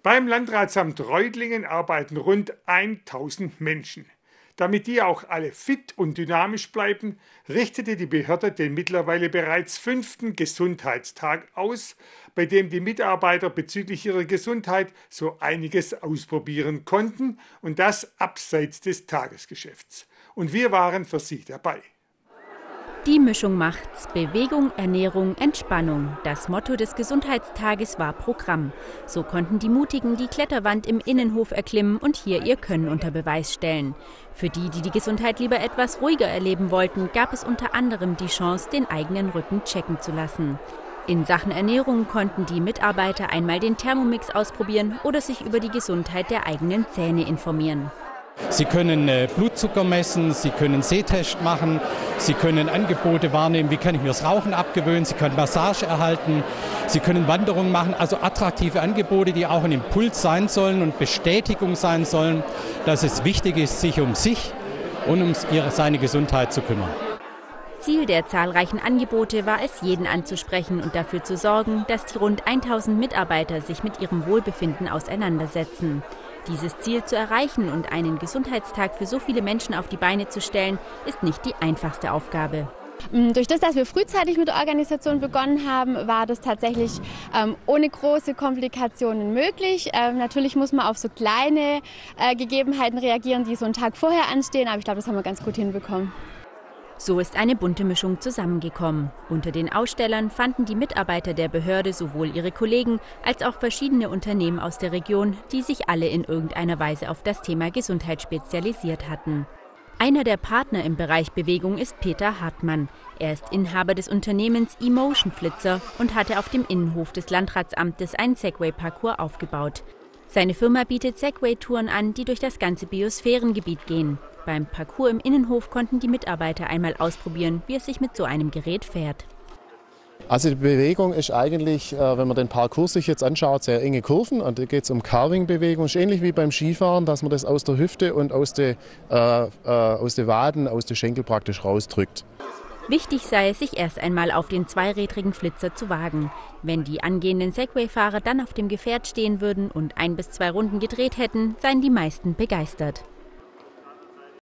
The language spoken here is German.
Beim Landratsamt Reutlingen arbeiten rund 1000 Menschen. Damit die auch alle fit und dynamisch bleiben, richtete die Behörde den mittlerweile bereits 5. Gesundheitstag aus, bei dem die Mitarbeiter bezüglich ihrer Gesundheit so einiges ausprobieren konnten und das abseits des Tagesgeschäfts. Und wir waren für Sie dabei. Die Mischung macht's. Bewegung, Ernährung, Entspannung. Das Motto des Gesundheitstages war Programm. So konnten die Mutigen die Kletterwand im Innenhof erklimmen und hier ihr Können unter Beweis stellen. Für die, die die Gesundheit lieber etwas ruhiger erleben wollten, gab es unter anderem die Chance, den eigenen Rücken checken zu lassen. In Sachen Ernährung konnten die Mitarbeiter einmal den Thermomix ausprobieren oder sich über die Gesundheit der eigenen Zähne informieren. Sie können Blutzucker messen, Sie können Sehtest machen, Sie können Angebote wahrnehmen, wie kann ich mir das Rauchen abgewöhnen, Sie können Massage erhalten, Sie können Wanderungen machen, also attraktive Angebote, die auch ein Impuls sein sollen und Bestätigung sein sollen, dass es wichtig ist, sich um sich und um seine Gesundheit zu kümmern. Ziel der zahlreichen Angebote war es, jeden anzusprechen und dafür zu sorgen, dass die rund 1000 Mitarbeiter sich mit ihrem Wohlbefinden auseinandersetzen. Dieses Ziel zu erreichen und einen Gesundheitstag für so viele Menschen auf die Beine zu stellen, ist nicht die einfachste Aufgabe. Durch das, dass wir frühzeitig mit der Organisation begonnen haben, war das tatsächlich ohne große Komplikationen möglich. Natürlich muss man auf so kleine Gegebenheiten reagieren, die so einen Tag vorher anstehen, aber ich glaube, das haben wir ganz gut hinbekommen. So ist eine bunte Mischung zusammengekommen. Unter den Ausstellern fanden die Mitarbeiter der Behörde sowohl ihre Kollegen als auch verschiedene Unternehmen aus der Region, die sich alle in irgendeiner Weise auf das Thema Gesundheit spezialisiert hatten. Einer der Partner im Bereich Bewegung ist Peter Hartmann. Er ist Inhaber des Unternehmens eMotion Flitzer und hatte auf dem Innenhof des Landratsamtes einen Segway-Parcours aufgebaut. Seine Firma bietet Segway-Touren an, die durch das ganze Biosphärengebiet gehen. Beim Parcours im Innenhof konnten die Mitarbeiter einmal ausprobieren, wie es sich mit so einem Gerät fährt. Also die Bewegung ist eigentlich, wenn man den Parcours sich jetzt anschaut, sehr enge Kurven. Und da geht es um Carving-Bewegung. Ist ähnlich wie beim Skifahren, dass man das aus der Hüfte und aus den Waden, aus den Schenkel praktisch rausdrückt. Wichtig sei es, sich erst einmal auf den zweirädrigen Flitzer zu wagen. Wenn die angehenden Segway-Fahrer dann auf dem Gefährt stehen würden und 1 bis 2 Runden gedreht hätten, seien die meisten begeistert.